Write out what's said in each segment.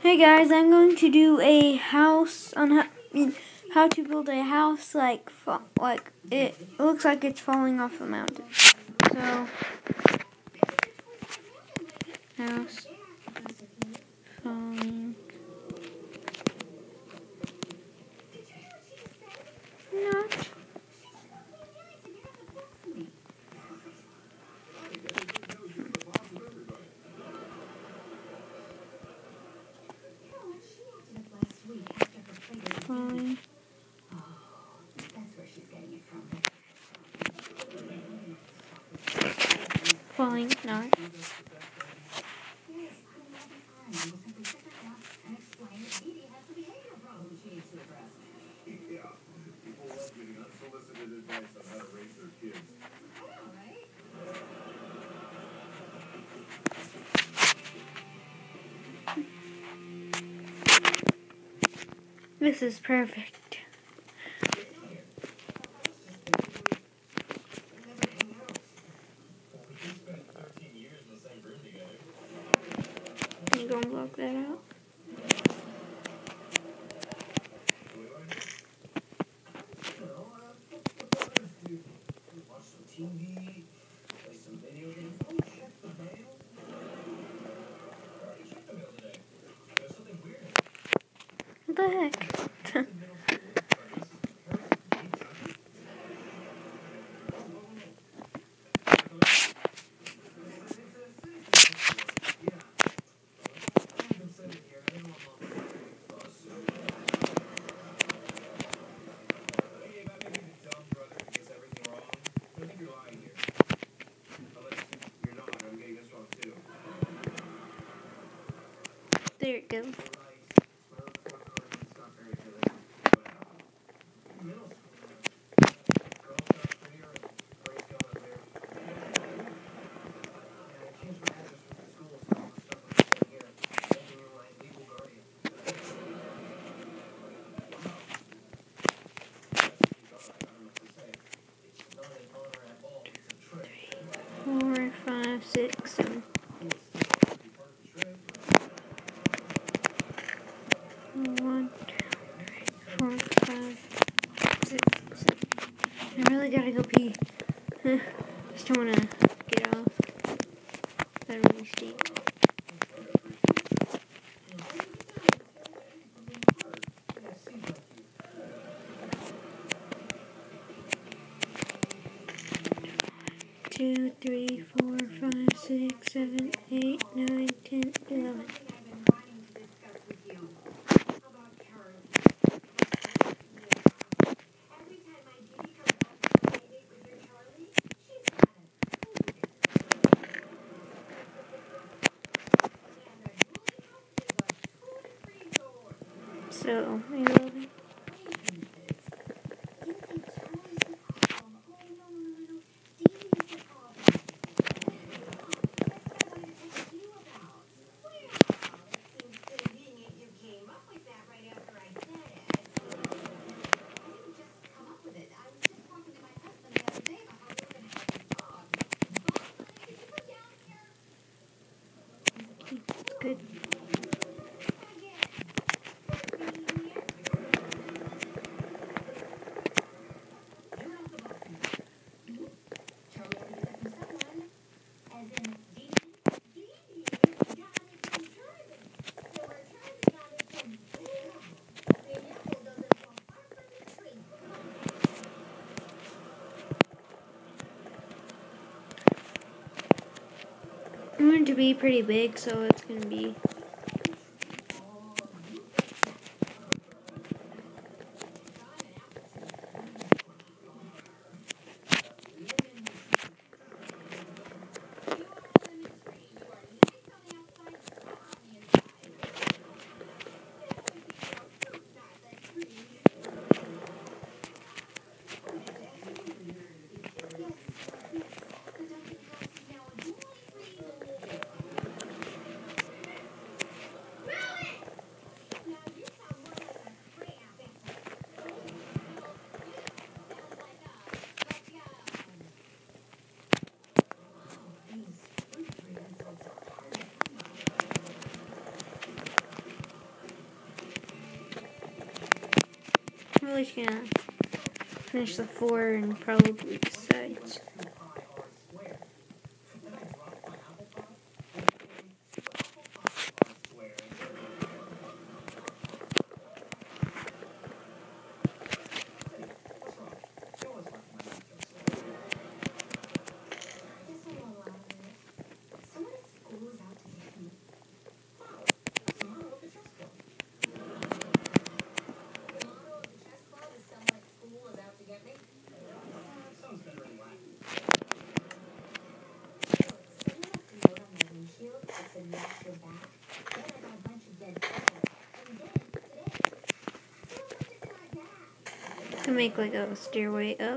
Hey guys, I'm going to do a house on how to build a house like it looks like it's falling off a mountain. So house falling. Not. Falling. Falling, not. This is perfect. Can you go and block that out? What the heck? There it goes. Four, 5, 6, 7. 1, 2, 3, 4, 5, 6, 7. I really gotta go pee. Just don't wanna get off. That really stinks. Two, 3, 4, 5, 6, 7, 8, 9, 10, 11. So, 11. Good. I want it to be pretty big, so it's going to be probably just gonna finish the 4 and probably decide. To make like a stairway up.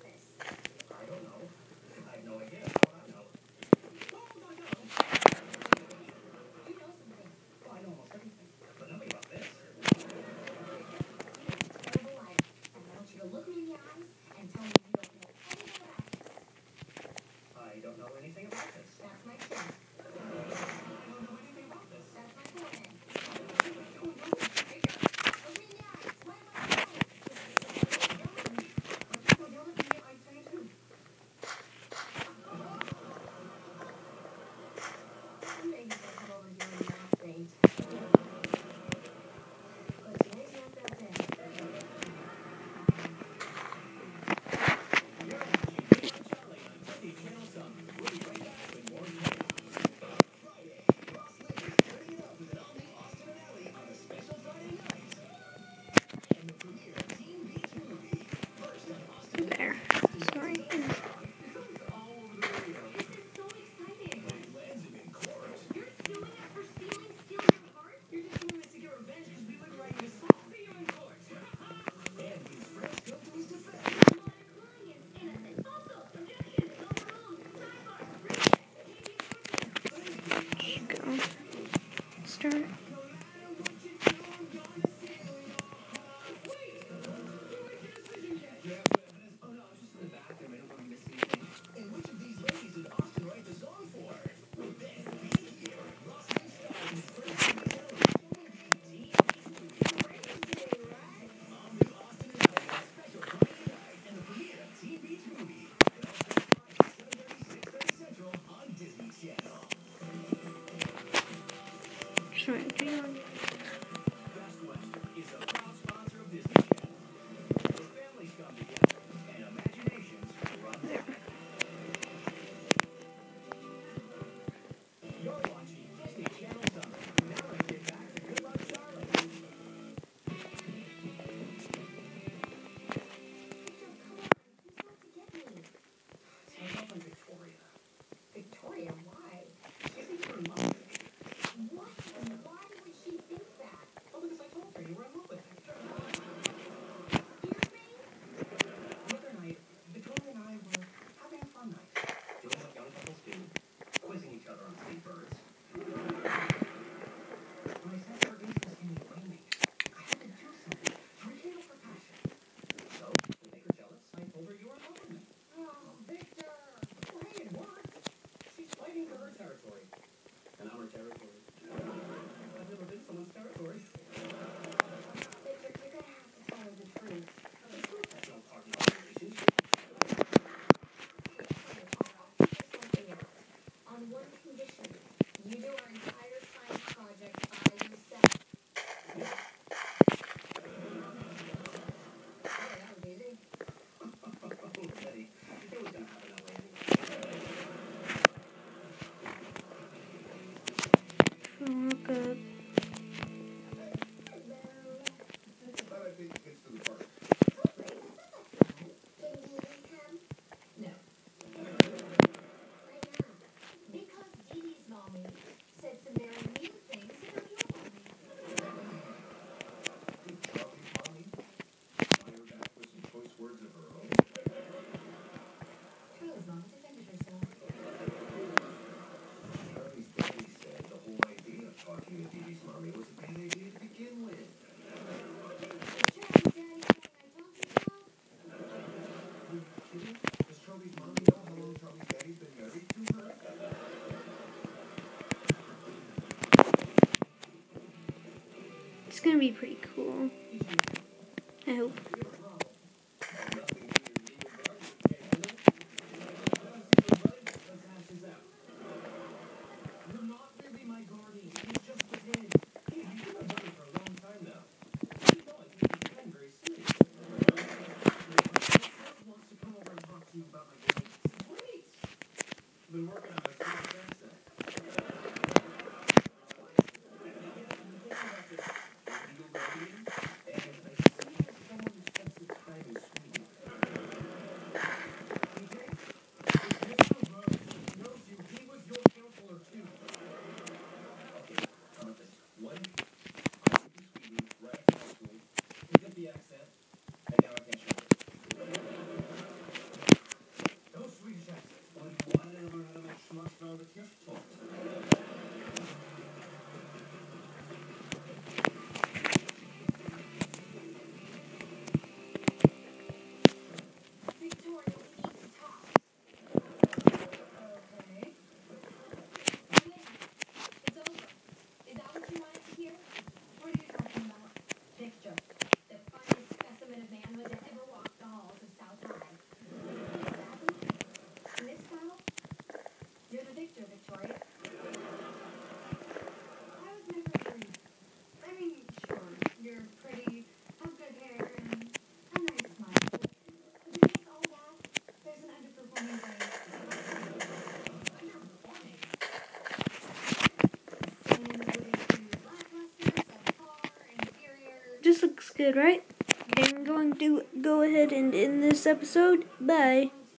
There. Sorry. Go. Start. Sorry, do you want- There. Victoria, why? She thinks you're in love with me. What? Why would she think that? Oh, because I told her you were in love with me. Excuse me? The other night, Victoria and I were having a fun night. Doing what young couples do. Quizzing each other on sweet birds. When I sensed her interest in me blaming, I had to do something to rekindle her passion. So, to make her jealous, I told her you were in love with me. Oh, Victor! Well, hey, it worked. She's fighting for her territory. And our territory. I've never been someone's territory. Victor, you're gonna have to tell her the truth. The truth has no part in our relationship. Something else. On one condition. You do our entire science project by yourself. Yeah. Yeah, that was easy. Oh, Betty. It was gonna happen that way anyway. Look up. But I think it gets to the part. Can you leave him? No. Why not? Because Dee Dee's mommy said some very mean things about your mommy. Did Charlie's mommy fire back with some choice words of her own? Charlie's mom defended herself. Charlie's daddy said the whole idea of talking to Dee Dee's mommy was a bad idea to begin with. Charlie's daddy saying I told you so? Does Charlie's mommy know how long Charlie's daddy's been married to her? It's gonna be pretty cool. I hope. Good, right? I'm going to go ahead and end this episode. Bye.